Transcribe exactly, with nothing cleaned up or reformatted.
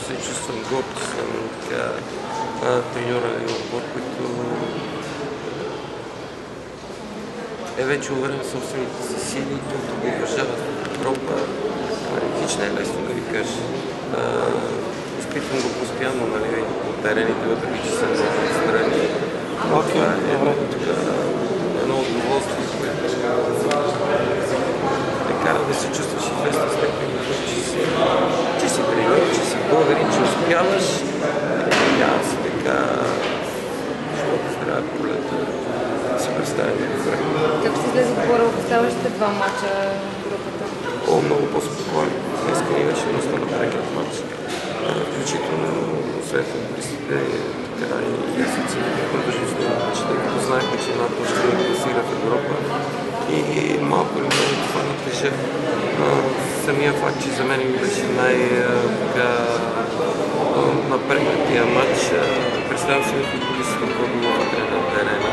се чувствам горд, че съм така треньора и отбор, който е вече уверен в собствените си сили, който го уважава в Европа. Хич не е лесно да ви кажа. Изпитвам го постоянно, нали, по терените, въпреки че съм страни. Това е едно удоволствие, което те кара да се чувстваш известна степен, че си, че си треньор, че си българин, че успяваш. Надявам се така, защото трябва полета да си представим добре. Как ще излезе отбора в оставащите два мача в групата? О, много по-спокойно. Днеска ни беше доста напрегнат мач. Включително след футболистите, така и аз оценихме продължителността на матча, тъй като знаехме, че една точка ни класира в Европа. И малко ли много това натежа. Самия факт, че за мен ми беше най-напрегнатия матч. Представям си на футболистите, който вътре на терена.